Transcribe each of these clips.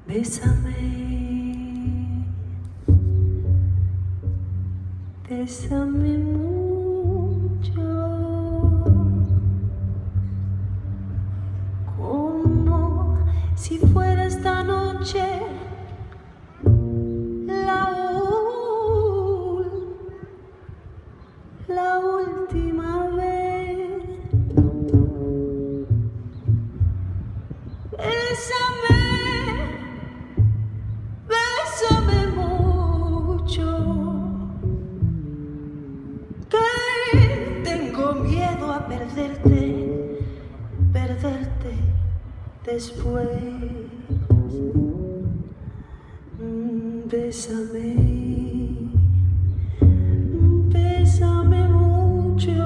Bésame, bésame mucho, como si fuera esta noche la última vez. Bésame, bésame mucho, que tengo miedo a perderte después. Bésame, bésame mucho,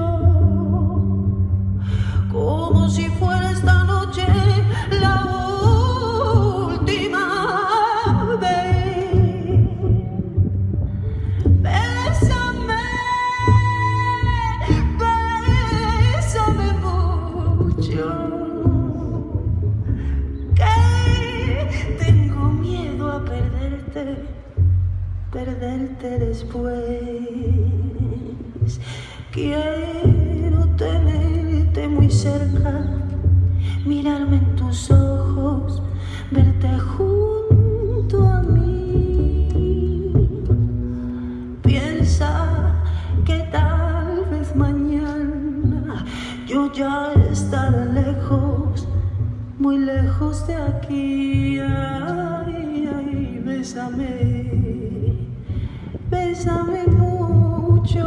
como si fuera esta noche la última vez. Bésame, bésame mucho, que tengo miedo a perderte después. Quiero tenerte muy cerca, mirarme en tus ojos, verte junto a mí. Piensa que tal vez mañana yo ya estaré lejos, muy lejos de aquí. Ay, ay, bésame, bésame mucho,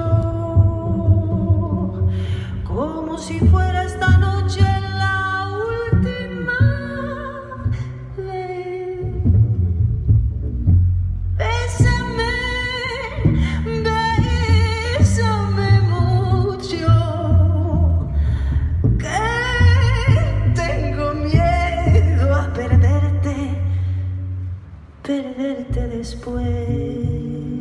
como si fuera esta noche la última vez. Bésame, bésame mucho, que tengo miedo a perderte después.